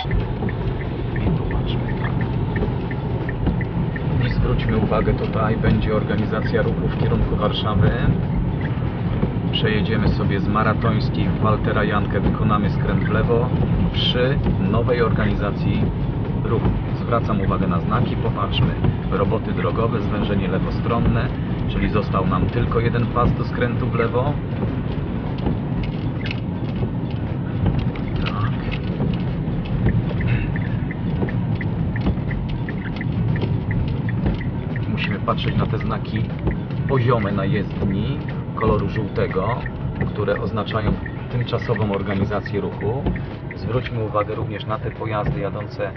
I popatrzmy tak. I zwróćmy uwagę, tutaj będzie organizacja ruchu w kierunku Warszawy. Przejedziemy sobie z Maratońskiej w Waltera Jankę, wykonamy skręt w lewo przy nowej organizacji ruchu. Zwracam uwagę na znaki, popatrzmy. Roboty drogowe, zwężenie lewostronne, czyli został nam tylko jeden pas do skrętu w lewo. Tak. Musimy patrzeć na te znaki poziome na jezdni koloru żółtego, które oznaczają tymczasową organizację ruchu. Zwróćmy uwagę również na te pojazdy jadące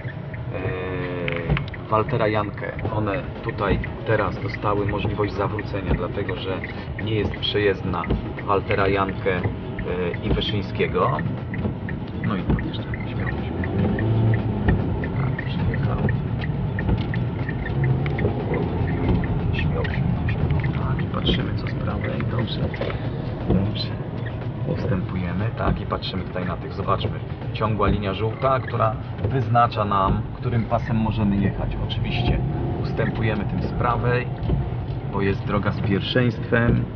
Waltera Jankę. One tutaj teraz dostały możliwość zawrócenia, dlatego że nie jest przejezdna Waltera Jankę i Wyszyńskiego. No i podjeżdżamy, śmiało. Tak, przyjechał. Śmiało się. Tak, i patrzymy co z prawej. Dobrze. Dobrze. Ustępujemy, tak, i patrzymy tutaj na tych, zobaczmy, ciągła linia żółta, która wyznacza nam, którym pasem możemy jechać. Oczywiście ustępujemy tym z prawej, bo jest droga z pierwszeństwem.